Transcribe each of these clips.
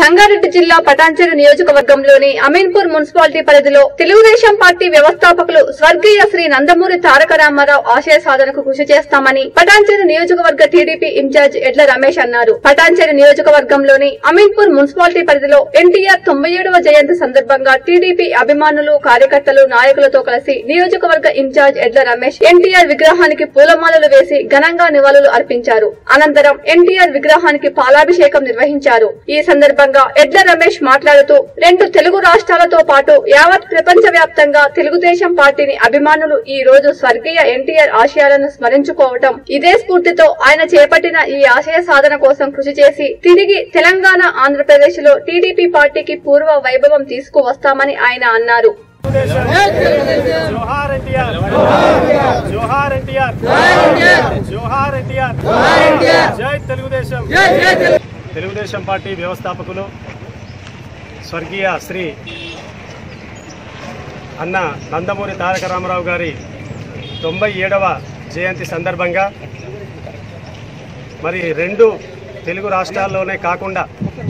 సంగారెడ్డి జిల్లా పటాన్చెరు నియోజకవర్గంలోని అమీన్పూర్ మున్సిపాలిటీ పరిధిలో తెలుగుదేశం పార్టీ వ్యవస్థాపకులు స్వర్గీయ శ్రీ నందమూరి తారక రామారావు ఆశయ సాధనకు కృషి చేస్తామని పటాన్చెరు నియోజకవర్గ టీడీపీ ఇన్ఛార్జ్ ఎడ్ల రమేష్ అన్నారు. పటాన్చెరు నియోజకవర్గంలోని అమీన్పూర్ మున్సిపాలిటీ పరిధిలో ఎన్టీఆర్ 97వ జయంతి సందర్భంగా టీడీపీ అభిమానులు, కార్యకర్తలు, నాయకులతో కలిసి నియోజకవర్గ ఇన్ఛార్జ్ ఎడ్ల రమేష్ ఎన్టీఆర్ విగ్రహానికి పూలమాలలు వేసి ఘనంగా నివాళులు అర్పించారు. అనంతరం ఎన్టీఆర్ విగ్రహానికి పాలాభిషేకం నిర్వహించారు. ఈ సందర్భంగా ఎడ్ల రమేష్ మాట్లాడుతూ 2 తెలుగు రాష్ట్రాలతో పాటు యావత్ ప్రపంచ వ్యాప్తంగా తెలుగుదేశం పార్టీని అభిమానులు ఈ రోజు స్వర్గీయ ఎన్టీఆర్ ఆశయాలను స్మరించుకోవటం, ఇదే స్ఫూర్తితో ఆయన చేపట్టిన ఈ ఆశయ సాధన కోసం కృషి చేసి తిరిగి తెలంగాణ, ఆంధ్రప్రదేశ్ లో టీడీపీ పార్టీకి పూర్వ వైభవం తీసుకువస్తామని ఆయన అన్నారు. తెలుగుదేశం పార్టీ వ్యవస్థాపకులు స్వర్గీయ శ్రీ అన్న నందమూరి తారక రామారావు గారి 97వ జయంతి సందర్భంగా మరి 2 తెలుగు రాష్ట్రాల్లోనే కాకుండా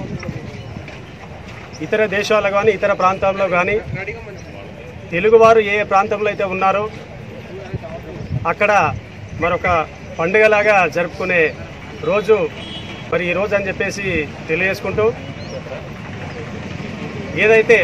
ఇతర దేశాల్లో కానీ ఇతర ప్రాంతాల్లో కానీ తెలుగువారు ఏ ప్రాంతంలో అయితే ఉన్నారో అక్కడ మరొక పండుగలాగా జరుపుకునే రోజు మరి ఈ రోజు అని చెప్పేసి తెలియజేసుకుంటూ, ఏదైతే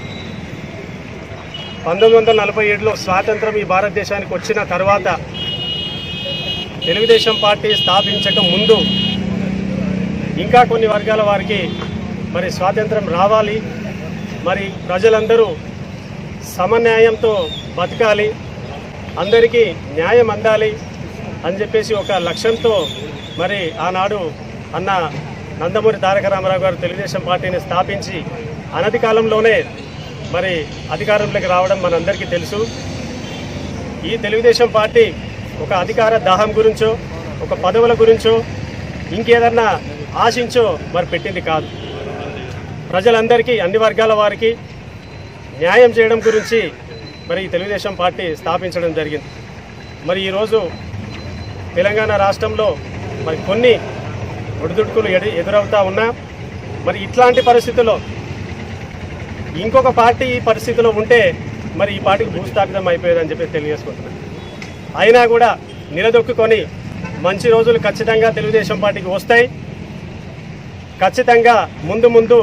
1947లో స్వాతంత్రం ఈ భారతదేశానికి వచ్చిన తర్వాత తెలుగుదేశం పార్టీ స్థాపించక ముందు ఇంకా కొన్ని వర్గాల వారికి మరి స్వాతంత్రం రావాలి, మరి ప్రజలందరూ సమన్యాయంతో బతకాలి, అందరికీ న్యాయం అందాలి అని చెప్పేసి ఒక లక్ష్యంతో మరి ఆనాడు అన్న నందమూరి తారక రామారావు గారు తెలుగుదేశం పార్టీని స్థాపించి అనతి కాలంలోనే మరి అధికారంలోకి రావడం మనందరికీ తెలుసు. ఈ తెలుగుదేశం పార్టీ ఒక అధికార దాహం గురించో, ఒక పదవుల గురించో, ఇంకేదన్నా ఆశించో మరి పెట్టింది కాదు. ప్రజలందరికీ, అన్ని వర్గాల వారికి న్యాయం చేయడం గురించి మరి ఈ తెలుగుదేశం పార్టీ స్థాపించడం జరిగింది. మరి ఈరోజు తెలంగాణ రాష్ట్రంలో మరి కొన్ని ఒడిదుడుకులు ఎదురవుతా ఉన్నా మరి ఇట్లాంటి పరిస్థితుల్లో ఇంకొక పార్టీ ఈ పరిస్థితిలో ఉంటే మరి ఈ పార్టీకి భూస్థాపితం అయిపోయేదని చెప్పి తెలియజేసుకుంటున్నాను. అయినా కూడా నిలదొక్కుని మంచి రోజులు ఖచ్చితంగా తెలుగుదేశం పార్టీకి వస్తాయి. ఖచ్చితంగా ముందు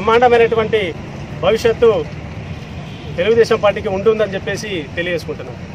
బ్రహ్మాండమైనటువంటి భవిష్యత్తు తెలుగుదేశం పార్టీకి ఉంటుందని చెప్పేసి తెలియజేసుకుంటున్నాను.